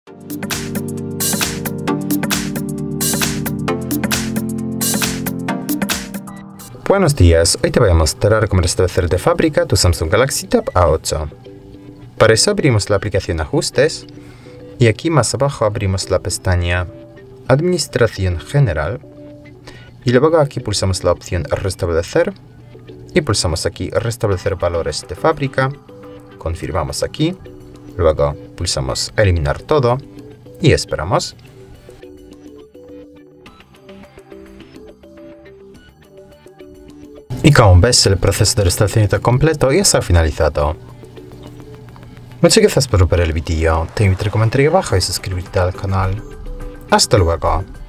Buenos días, hoy te voy a mostrar cómo restablecer de fábrica tu Samsung Galaxy Tab A8. Para eso abrimos la aplicación Ajustes y aquí más abajo abrimos la pestaña Administración General y luego aquí pulsamos la opción Restablecer y pulsamos aquí Restablecer valores de fábrica, confirmamos aquí, luego pulsamos Eliminar todo y esperamos. Y como ves, el proceso de restablecimiento completo ya está finalizado. Muchas gracias por ver el vídeo, te invito a comentar ahí abajo y suscribirte al canal. Hasta luego.